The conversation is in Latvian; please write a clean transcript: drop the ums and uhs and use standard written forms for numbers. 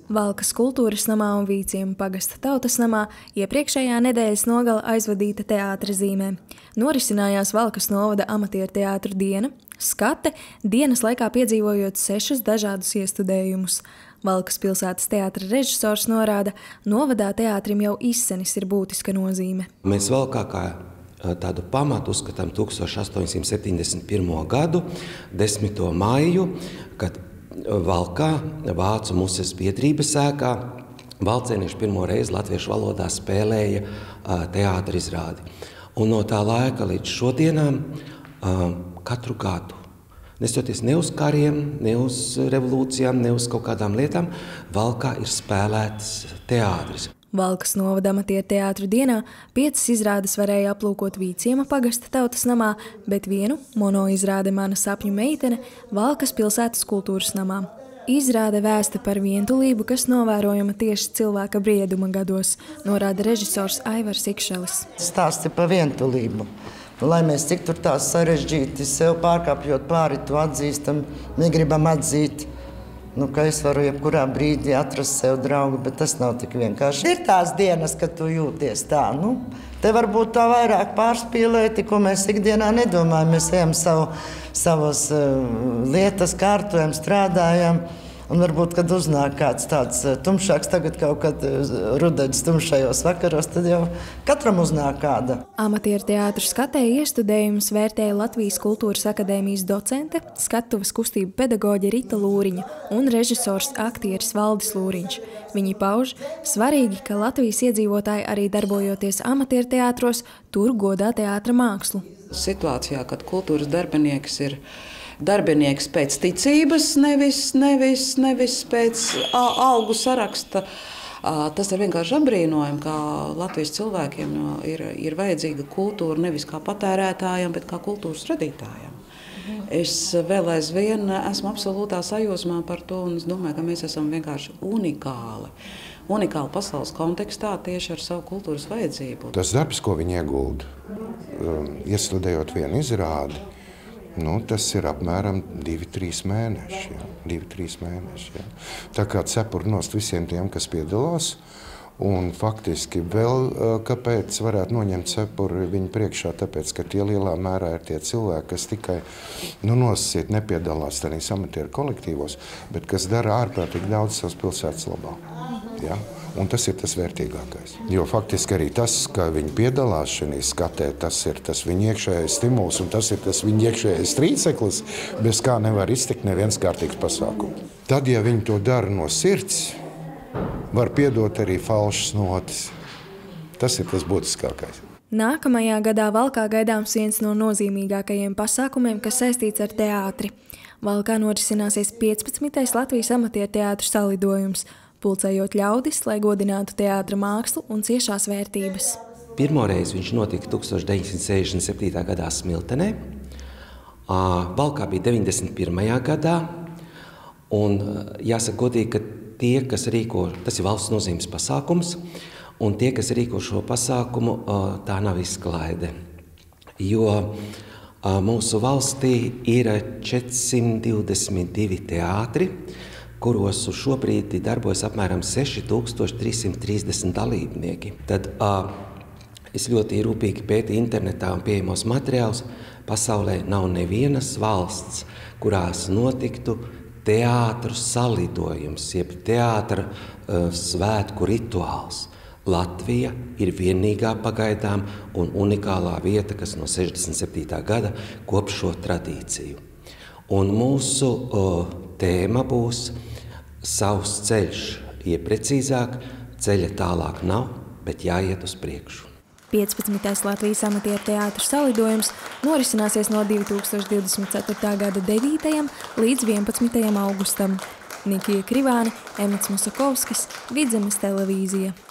Valkas kultūras namā un Vīciema pagasta tautas namā iepriekšējā nedēļas nogale aizvadīta teātra zīmē. Norisinājās Valkas novada amatieru teātra diena, skate, dienas laikā piedzīvojot 6 dažādus iestudējumus. Valkas pilsētas teātra režisors norāda, novadā teātrim jau izsenis ir būtiska nozīme. Mēs Valkā kā tādu pamatu uzskatām 1871. gadu, 10. maiju, kad Valkā, Vācu muses biedrības ēkā, valcēnieši pirmo reizi latviešu valodā spēlēja teātra izrādi. Un no tā laika līdz šodienām katru gadu, nestoties ne uz kariem, ne uz revolūcijām, ne uz kaut kādām lietām, Valkā ir spēlēts teātris. Valkas novada amatieru teātru dienā 5 izrādes varēja aplūkot Vīciema pagasta tautas namā, bet vienu monoizrāde Mana sapņu meitene Valkas pilsētas kultūras namā. Izrāde vēsta par vientulību, kas novērojama tieši cilvēka brieduma gados, norāda režisors Aivars Ikšelis. Stāsti par vientulību. Lai mēs cik tur tās sarežģīti, sev pārkāpjot pāri, to atzīstam, negribam atzīt. Ka es varu jebkurā brīdī atrast sev draugu, bet tas nav tik vienkārši. Ir tās dienas, kad tu jūties tā, te varbūt tā vairāk pārspīlēti, ko mēs ikdienā nedomājam. Mēs ejam savas lietas, kārtojam, strādājam. Un varbūt, kad uznāk kāds tāds tumšāks, tagad kaut kad rudenis tumšajos vakaros, tad jau katram uznāk kāda. Amatieru teātru skatē iestudējumus vērtēja Latvijas Kultūras akadēmijas docente, skatuves kustību pedagoģe Rita Lūriņa un režisors aktieris Valdis Lūriņš. Viņi pauž, svarīgi, ka Latvijas iedzīvotāji arī darbojoties amatieru teātros, tur godā teātra mākslu. Situācijā, kad kultūras darbinieks ir darbinieks pēc ticības, nevis pēc algu saraksta. Tas ir vienkārši apbrīnojami, ka Latvijas cilvēkiem ir vajadzīga kultūra nevis kā patērētājiem, bet kā kultūras radītājiem. Es vēl aizvien esmu absolūtā sajūsmā par to, un es domāju, ka mēs esam vienkārši unikāli pasaules kontekstā tieši ar savu kultūras vajadzību. Tas darbs, ko viņi iegulda, iestudējot vienu izrādi, tas ir apmēram 2-3 mēneši. 2-3 mēneši, jā. Tā kā cepur nost visiem tiem, kas piedalās, un faktiski vēl kāpēc varētu noņemt cepuri viņu priekšā, tāpēc, ka tie lielā mērā ir tie cilvēki, kas tikai nosacīt nepiedalās tādīs amatieru kolektīvos, bet kas dara ārprātīgi daudz savas pilsētas labā. Ja? Un tas ir tas vērtīgākais. Jo faktiski arī tas, ka viņi piedalās šajā skatē, tas ir tas viņa iekšējais stimuls un tas ir tas viņa iekšējais trīceklis, bez kā nevar iztikt neviens kārtīgs pasākums. Tad, ja viņi to dara no sirds, var piedot arī falšas notis. Tas ir tas būtiskākais. Nākamajā gadā Valkā gaidāms viens no nozīmīgākajiem pasākumiem, kas saistīts ar teātri. Valkā norisināsies 15. Latvijas amatieru teātru salidojums, pulcējot ļaudis, lai godinātu teātra mākslu un ciešās vērtības. Pirmoreiz viņš notika 1967. gadā Smiltenē, Valkā bija 91. gadā, un jāsaka godīgi, ka tie, kas rīko, tas ir valsts nozīmes pasākums, un tie, kas rīko šo pasākumu, tā nav izklaide. Jo mūsu valstī ir 422 teātri, kuros uz šo brīdi darbojas apmēram 6330 dalībnieki. Tad es ļoti rūpīgi pētīju internetā un pieejamos materiālus. Pasaulē nav nevienas valsts, kurās notiktu teātru salidojums, jeb teātra svētku rituāls. Latvija ir vienīgā pagaidām un unikālā vieta, kas no 67. gada kop šo tradīciju. Un mūsu tēma būs savs ceļš, precīzāk, ceļa tālāk nav, bet jāiet uz priekšu. 15. Latvijas amatieru teātru salidojums norisināsies no 2024. gada 9. līdz 11. augustam. Nikija Krivāne, Emits Musakovskis, Vidzemes televīzija.